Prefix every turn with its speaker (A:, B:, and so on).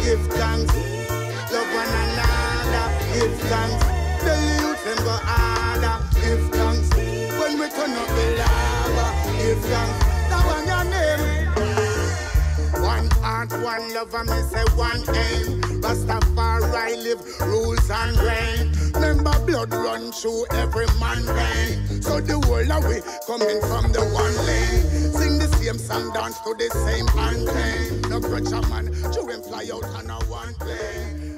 A: give thanks. Love one another, give thanks. The youth them go harder, give thanks. When we turn up the lava, give thanks. That one your name. One heart, one love, and me say one aim. Rastafari live, rules and reign. Remember blood run through every man vein. So the whole of we coming from the one lane. Sing the same song, dance to the same anthem. No pressure man, children fly out on a one plane.